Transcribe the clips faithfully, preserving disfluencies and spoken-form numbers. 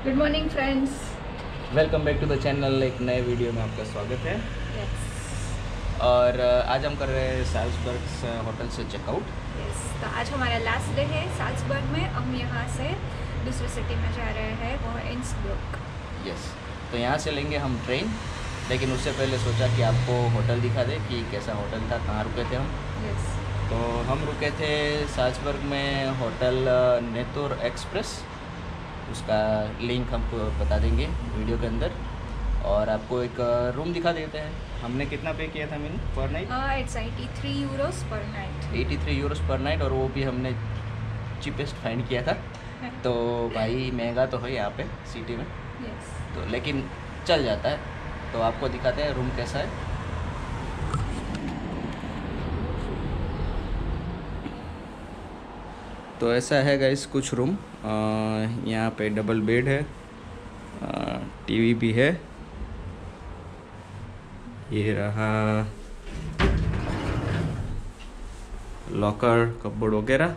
Good morning friends, welcome back to the channel. एक नए video में आपका स्वागत है। यस और अ, आज हम कर रहे हैं साल्सबर्ग होटल से चेकआउट। यस तो आज हमारा लास्ट डे है साल्सबर्ग में। हम यहाँ से दूसरे सिटी में जा रहे हैं, वो है इंसब्रुक। यस, तो यहाँ से लेंगे हम ट्रेन, लेकिन उससे पहले सोचा कि आपको होटल दिखा दे कि कैसा होटल था, कहाँ रुके थे हम। यस तो हम रुके थे साल्सबर्ग में होटल नेतुर एक्सप्रेस। उसका लिंक हमको बता देंगे वीडियो के अंदर। और आपको एक रूम दिखा देते हैं। हमने कितना पे किया था मीनू per night? It's eighty three euros per night. Eighty three euros per night, और वो भी हमने चीपेस्ट फाइंड किया था। तो भाई महंगा तो है यहाँ पे सिटी में, यस तो लेकिन चल जाता है। तो आपको दिखाते हैं रूम कैसा है। तो ऐसा है गाइस कुछ रूम। यहाँ पे डबल बेड है, टीवी भी है, ये रहा लॉकर, कपबोर्ड वगैरह।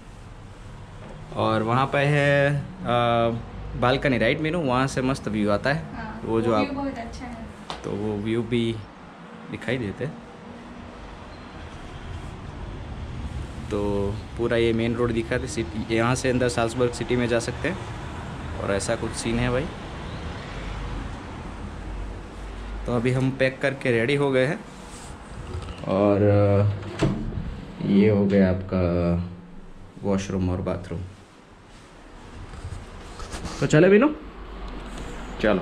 और वहाँ पे है बालकनी, राइट मीनू? वहाँ से मस्त व्यू आता है। हाँ, वो जो वो आप व्यू बहुत अच्छा है। तो वो व्यू भी दिखाई देते। तो पूरा ये मेन रोड दिखाते सिटी, यहाँ से अंदर साल्सबर्ग सिटी में जा सकते हैं। और ऐसा कुछ सीन है भाई। तो अभी हम पैक करके रेडी हो गए हैं, और ये हो गया आपका वॉशरूम और बाथरूम। तो चले बिनो, चलो।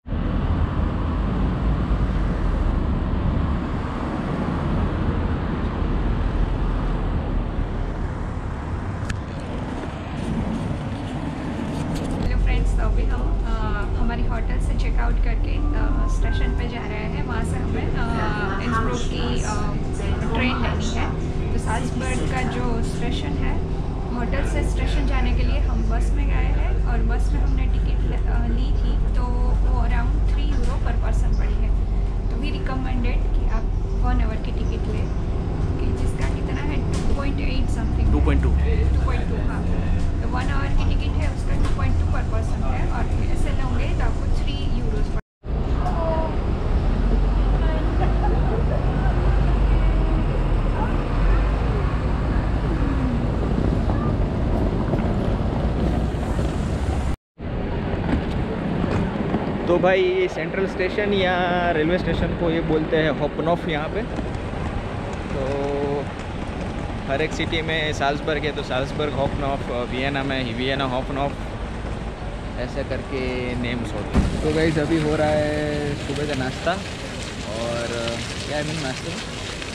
हेलो फ्रेंड्स, तो अभी हम अ, हमारी होटल से चेकआउट करके अ, स्टेशन पे जा रहे हैं। वहाँ से हमें अ, इंसब्रुक की अ, ट्रेन लेनी है। तो साल्सबर्ग का जो स्टेशन है, होटल से स्टेशन जाने के लिए हम बस में गए हैं, और बस में हमने टिकट ली थी। तो वो around three euro per person पड़ी है। तो वी रिकमेंडेड कि आप वन आवर की टिकट लें, कि जिसका कितना है two point eight something, two point two two point two हाँ। तो वन आवर की टिकट है, उसका two point two per person है। और ऐसे लोगे तो आपको थ्री यूरोज पर। तो भाई ये सेंट्रल स्टेशन या रेलवे स्टेशन को ये बोलते हैं हॉपनॉफ यहाँ पे। तो हर एक सिटी में साल्सबर्ग है तो साल्सबर्ग हॉपनॉफ, वियना में वियना हॉपनॉफ, ऐसा करके नेम्स होते हैं। तो गाइस अभी हो रहा है सुबह का नाश्ता। और क्या है मेनू नाश्ते में?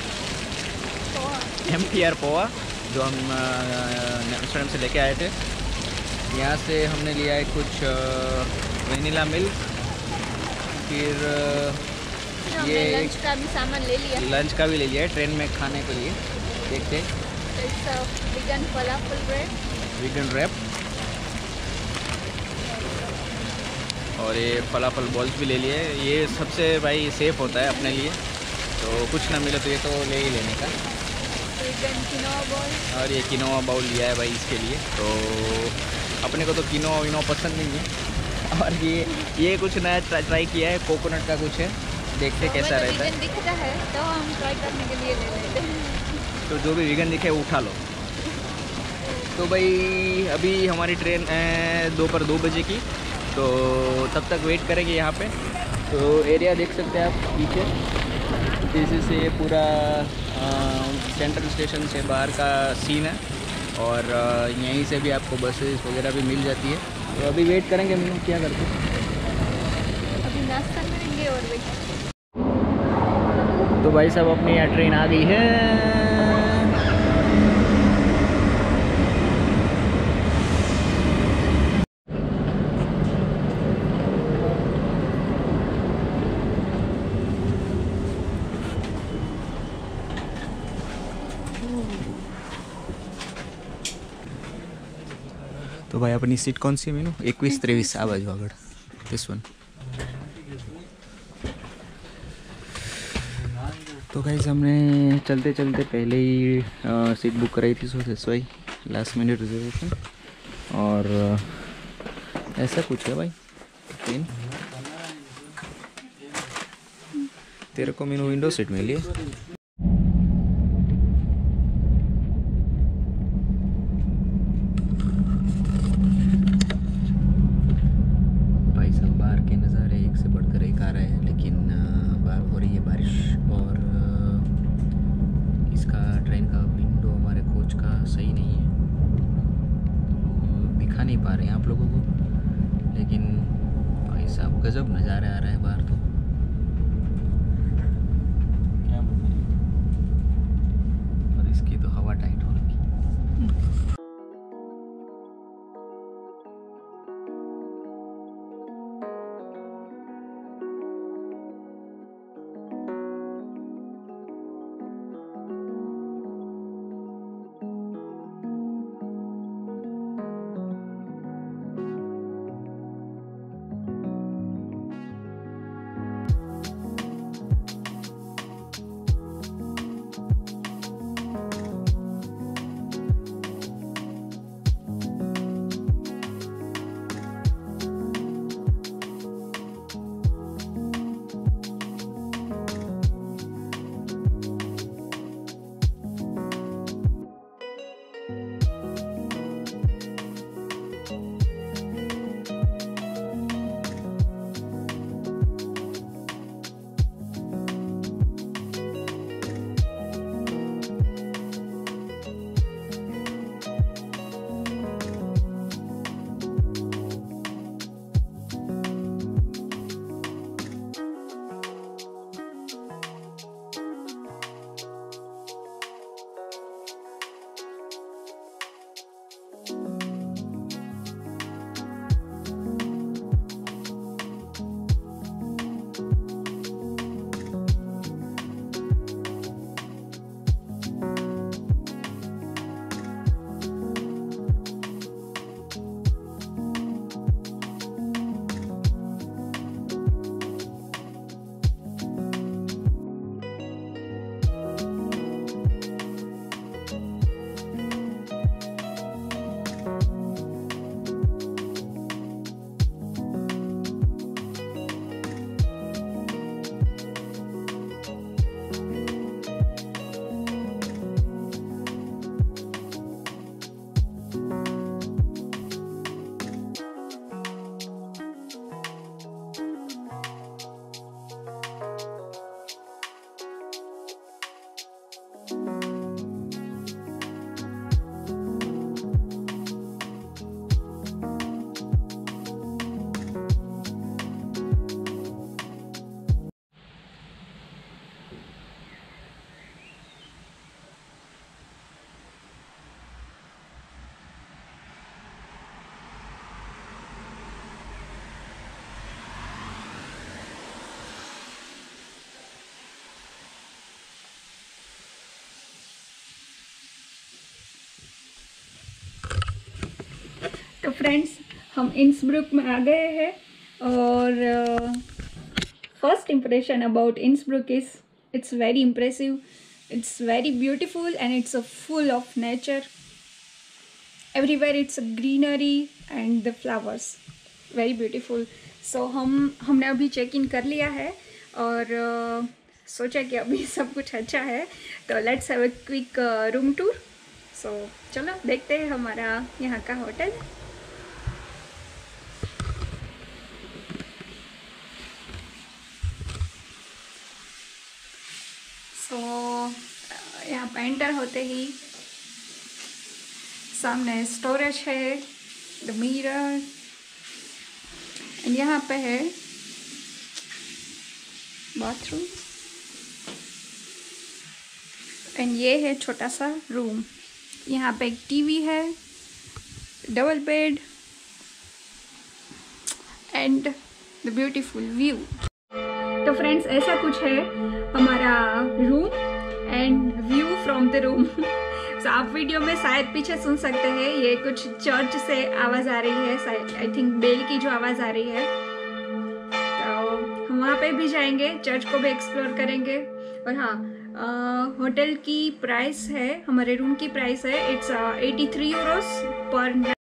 एम टी आर पोहा, जो हम रेस्टोरेंट से लेके आए थे। यहाँ से हमने लिया है कुछ वेनिला मिल्क, फिर ये लंच का भी सामान ले लिया। लंच का भी ले लिया है ट्रेन में खाने के लिए। देखते हैं, vegan falafel bread, vegan wrap, और ये फलाफल बॉल्स भी ले लिए। ये सबसे भाई सेफ होता है अपने लिए, तो कुछ ना मिले तो ये तो ले ही लेने का। विगन किनोआ बॉल, और ये किनोआ बाउल लिया है भाई इसके लिए। तो अपने को तो किनोआ विनोआ पसंद नहीं है। और ये ये कुछ नया ट्राई ट्राई किया है, कोकोनट का कुछ है, देखते तो कैसा हमें तो रहता विगन है। दिखता है तो हम ट्राई करने के लिए ले लेते हैं। तो जो भी वीगन दिखे वो उठा लो। तो भाई अभी हमारी ट्रेन है दोपहर दो बजे की, तो तब तक वेट करेंगे यहाँ पे। तो एरिया देख सकते हैं आप पीछे, इसी से ये पूरा सेंट्रल स्टेशन से बाहर का सीन है। और आ, यहीं से भी आपको बसेस वगैरह भी मिल जाती है। तो अभी वेट करेंगे, हम क्या करते हैं। अभी नाश्ता करेंगे और वेट। तो भाई साहब अपनी यहाँ ट्रेन आ गई है। तो भाई अपनी सीट कौन सी है मीनू? इक्कीस तेईस आ बाजू आगड़, दिस वन। तो गाइस हमने चलते चलते पहले ही सीट बुक कराई थी, so that's why last minute reservation. और ऐसा कुछ है भाई ट्रेन। तेरे को मैंने विंडो सीट मिली है। भाई साहब बाहर के नज़ारे एक से बढ़कर एक आ रहे हैं, लेकिन बाहर हो रही है बारिश और इसका ट्रेन का विंडो हमारे कोच का सही नहीं है, तो दिखा नहीं पा रहे हैं आप लोगों को, लेकिन भाई साहब गजब नज़ारे आ रहे हैं बाहर तो। और इसकी तो हवा टाइट हो रही है। तो फ्रेंड्स हम इंसब्रुक में आ गए हैं और first impression about Innsbruck is it's very impressive, it's very beautiful and it's a full of nature. Everywhere it's a greenery and the flowers, very beautiful. So हम हमने अभी चेक इन कर लिया है और uh, सोचा कि अभी सब कुछ अच्छा है, तो let's have a quick room tour. So चलो देखते हैं हमारा यहाँ का होटल। सो so, यहाँ पे एंटर होते ही सामने स्टोरेज है, द मिरर, एंड यहाँ पे है बाथरूम, एंड ये है छोटा सा रूम। यहाँ पे एक टीवी है, double bed and the beautiful view. तो फ्रेंड्स ऐसा कुछ है हमारा room and view from the room. So आप वीडियो में शायद पीछे सुन सकते हैं, ये कुछ चर्च से आवाज़ आ रही है, आई थिंक बेल की जो आवाज़ आ रही है। तो हम वहाँ पे भी जाएंगे, चर्च को भी एक्सप्लोर करेंगे। और हाँ, होटल की प्राइस है, हमारे रूम की प्राइस है इट्स एटी थ्री यूरोस पर